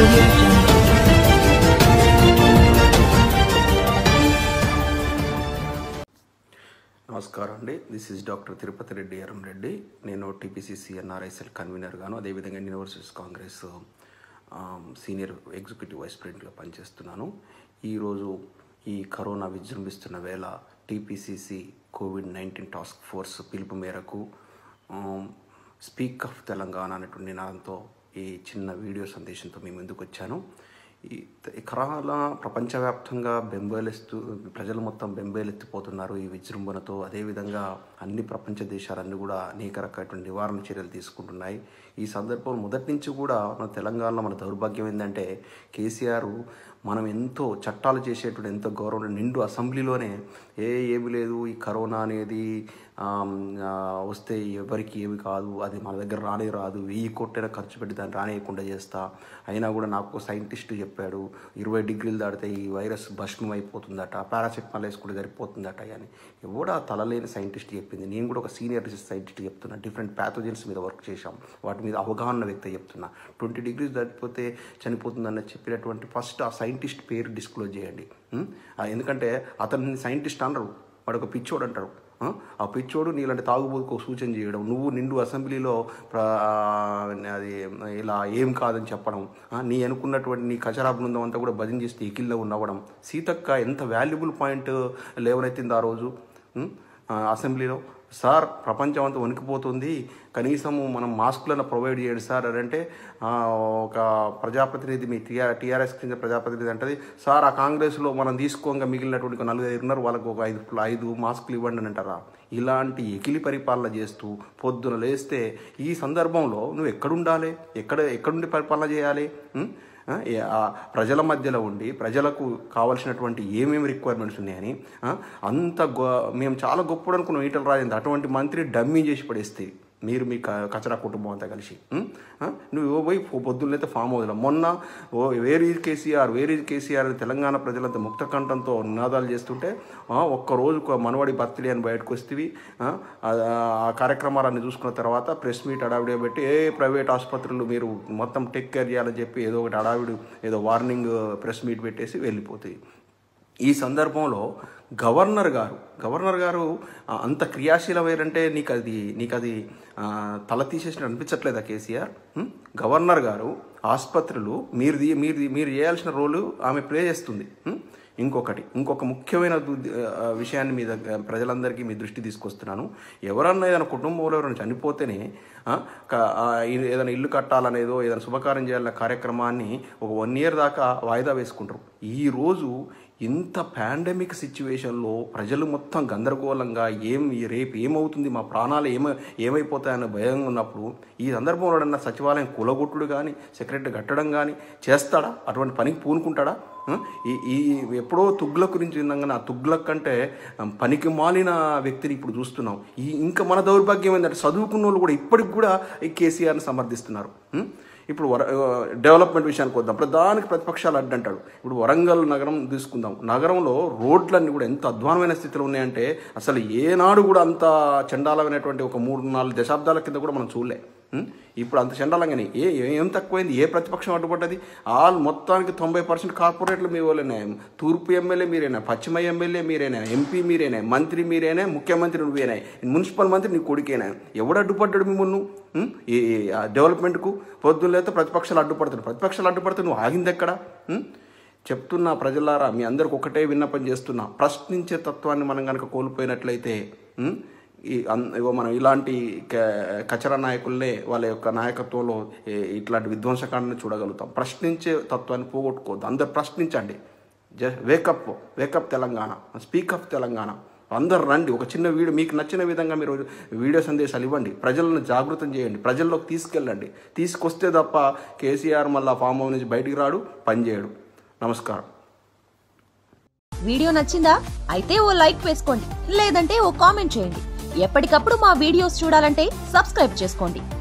నమస్కారం అండి. This is doctor Tirupati Reddy Erramreddy. నేను టీపీసీసీ ఎన్ఆర్ఐఎస్ఎల్ కన్వీనర్ గాను, అదేవిధంగా Indian overseas congress senior executive vice ప్రెసిడెంట్గా పనిచేస్తున్నాను. ఈరోజు ఈ కరోనా విజృంభిస్తున్న వేళ టీపీసీసీ కోవిడ్-19 టాస్క్ ఫోర్స్ పిలుపు మేరకు స్పీక్ ఆఫ్ తెలంగాణ అనేటువంటి నినాదంతో ఈ చిన్న వీడియో సందేశంతో మీ ముందుకు వచ్చాను. ఈ కరోనా ప్రపంచవ్యాప్తంగా ప్రజలు మొత్తం బెంబేలెత్తిపోతున్నారు ఈ విజృంభణతో. అదేవిధంగా అన్ని ప్రపంచ దేశాలన్నీ కూడా అనేక రకమైన నివారణ చర్యలు తీసుకుంటున్నాయి. ఈ సందర్భంలో మొదటి నుంచి కూడా మన తెలంగాణలో మన దౌర్భాగ్యం ఏంటంటే, కేసీఆర్ మనం ఎంతో చట్టాలు చేసేటువంటి ఎంతో గౌరవం నిండు అసెంబ్లీలోనే ఏమి లేదు, ఈ కరోనా అనేది వస్తే ఎవరికి ఏమి కాదు, అది మన దగ్గర రాదు, 1000 కోట్ల ఖర్చు పెట్టి దాన్ని రానియకుండా చేస్తా. అయినా కూడా నాకు సైంటిస్టు చెప్పాడు 20 డిగ్రీలు దాటితే ఈ వైరస్ భస్మం అయిపోతుందట, పారాసెటమాల్ వేసుకుంటే సరిపోతుందట అని ఎవడా తలలేని సైంటిస్ట్ చెప్పింది. నేను కూడా ఒక సీనియర్ రీసెర్చ్ సైంటిస్ట్ చెప్తున్నా. డిఫరెంట్ ప్యాథోజన్స్ మీద వర్క్ చేశాం, వాటి మీద అవగాహన వ్యక్తి చెప్తున్నా. 20 డిగ్రీస్ దాటిపోతే చనిపోతుందని చెప్పినటువంటి ఫస్ట్ ఆ సైంటిస్ట్ పేరు డిస్క్లోజ్ చేయండి. ఎందుకంటే అతన్ని సైంటిస్ట్ అనరు, వాడు ఒక పిచ్చోడు అంటారు. ఆ పిచ్చోడు నీలాంటి తాగుబోతుకు సూచన చేయడం, నువ్వు నిండు అసెంబ్లీలో అది ఇలా ఏం కాదని చెప్పడం, నీ అనుకున్నటువంటి నీ కచరా బృందం అంతా కూడా భజన చేస్తే ఎకిల్లో ఉన్నవ్వడం. సీతక్క ఎంత వాల్యుబుల్ పాయింట్ లేవనెత్తింది ఆ రోజు అసెంబ్లీలో. సార్ ప్రపంచం అంతా వణికిపోతుంది, కనీసము మనం మాస్కులను ప్రొవైడ్ చేయండి సార్ అని అంటే, ఒక ప్రజాప్రతినిధి మీ టీఆర్ఎస్ కింద ప్రజాప్రతినిధి అంటది, సార్ ఆ కాంగ్రెస్లో మనం తీసుకోగా మిగిలినటువంటి 4-5 ఉన్నారు, వాళ్ళకు ఒక 5 మాస్కులు ఇవ్వండి అని అంటారా? ఇలాంటి ఎకిలి పరిపాలన చేస్తూ పొద్దున లేస్తే ఈ సందర్భంలో నువ్వు ఎక్కడుండాలి, ఎక్కడుండి పరిపాలన చేయాలి? ప్రజల మధ్యలో ఉండి ప్రజలకు కావాల్సినటువంటి ఏమేమి రిక్వైర్మెంట్స్ ఉన్నాయని మేము చాలా గొప్పడు అనుకున్నాం ఈటల రాజేంద్ర. అటువంటి మంత్రి డమ్మీ చేసి పడేస్తే మీరు మీ కచరా కుటుంబం అంతా కలిసి నువ్వు పోయి పొద్దున్నైతే ఫామ్ హౌస్లో మొన్న వేర్ ఈజ్ కేసీఆర్ తెలంగాణ ప్రజలంతా ముక్త కంఠంతో నినాదాలు చేస్తుంటే ఒక్కరోజు మనవడి బర్త్డే అని బయటకు వస్తేవి. ఆ కార్యక్రమాలన్నీ చూసుకున్న తర్వాత ప్రెస్ మీట్ అడావిడే పెట్టి ప్రైవేట్ ఆసుపత్రులు మీరు మొత్తం టేక్ కేర్ చేయాలని చెప్పి ఏదో ఒకటి అడావిడి ఏదో వార్నింగ్ ప్రెస్ మీట్ పెట్టేసి వెళ్ళిపోతాయి. ఈ సందర్భంలో గవర్నర్ గారు అంత క్రియాశీలమైనంటే నీకు అది తల తీసేసిన అనిపించట్లేదా కేసీఆర్? గవర్నర్ గారు ఆసుపత్రులు మీరు చేయాల్సిన రోలు ఆమె ప్లే చేస్తుంది. ఇంకొక ముఖ్యమైన విషయాన్ని మీద ప్రజలందరికీ మీ దృష్టి తీసుకొస్తున్నాను. ఎవరన్నా ఏదైనా కుటుంబంలో ఎవరైనా చనిపోతేనే ఏదైనా ఇల్లు కట్టాలనేదో ఏదైనా శుభకార్యం చేయాలన్న కార్యక్రమాన్ని ఒక 1 year దాకా వాయిదా వేసుకుంటారు. ఈరోజు ఇంత పాండమిక్ సిచ్యువేషన్లో ప్రజలు మొత్తం గందరగోళంగా రేపు ఏమవుతుంది, మా ప్రాణాలు ఏమైపోతాయన్న భయంగా ఉన్నప్పుడు ఈ సందర్భంలో సచివాలయం కూలగొట్టుడు కానీ సెక్రటరీ కట్టడం కానీ చేస్తాడా? అటువంటి పనికి పూనుకుంటాడా? ఈ ఎప్పుడో తుగ్లక్ గురించి విన్నాగానే ఆ తుగ్లక్ అంటే పనికి మాలిన వ్యక్తిని ఇప్పుడు చూస్తున్నాం. ఇంకా మన దౌర్భాగ్యం ఏంటంటే చదువుకున్న వాళ్ళు కూడా ఇప్పటికి కూడా ఈ కేసీఆర్ని సమర్థిస్తున్నారు. ఇప్పుడు డెవలప్మెంట్ విషయానికి వద్దాం. ప్రధానికి ప్రతిపక్షాలు అడ్డంటాడు. ఇప్పుడు వరంగల్ నగరం తీసుకుందాం. నగరంలో రోడ్లన్నీ కూడా ఎంత అధ్వానమైన స్థితిలో ఉన్నాయంటే అసలు ఏనాడు కూడా అంత చండాలమైనటువంటి ఒక 3-4 దశాబ్దాల కింద కూడా మనం చూడలే. ఇప్పుడు అంత చండాలంగానే ఏం తక్కువైంది? ఏ ప్రతిపక్షం అడ్డుపడ్డది? మొత్తానికి 90% కార్పొరేట్లు మీ వాళ్ళేనా, తూర్పు ఎమ్మెల్యే మీరేనా, పశ్చిమ ఎమ్మెల్యే మీరేనా, ఎంపీ మీరేనా, మంత్రి మీరేనా, ముఖ్యమంత్రి నువ్వేనా, మున్సిపల్ మంత్రి నీ కొడుకేనా? ఎవడు అడ్డుపడ్డాడు మిమ్మల్ని ఈ డెవలప్మెంట్కు? పొద్దున్నైతే ప్రతిపక్షాలు అడ్డుపడుతూ నువ్వు ఆగింది ఎక్కడ? చెప్తున్నా ప్రజలారా, మీ అందరికి ఒకటే విన్నపం చేస్తున్నా, ప్రశ్నించే తత్వాన్ని మనం కనుక కోల్పోయినట్లయితే మనం ఇలాంటి కచరా నాయకులనే వాళ్ళ యొక్క నాయకత్వంలో ఇట్లాంటి విధ్వంసకాండని చూడగలుగుతాం. ప్రశ్నించే తత్వాన్ని పోగొట్టుకోవద్దు. అందరు ప్రశ్నించండి. Wake up Telangana, speak of Telangana. అందరు రండి. ఒక చిన్న వీడియో మీకు నచ్చిన విధంగా మీరు వీడియో సందేశాలు ఇవ్వండి, ప్రజలను జాగృతం చేయండి, ప్రజల్లోకి తీసుకెళ్ళండి. తీసుకొస్తే తప్ప కేసీఆర్ మళ్ళీ ఫామ్ హౌస్ నుంచి బయటికి రాడు, పనిచేయడు. నమస్కారం. వీడియో నచ్చిందా? అయితే ఓ లైక్ వేసుకోండి, లేదంటే ఓ కామెంట్ చేయండి. ఎప్పటికప్పుడు మా వీడియోస్ చూడాలంటే సబ్స్క్రైబ్ చేసుకోండి.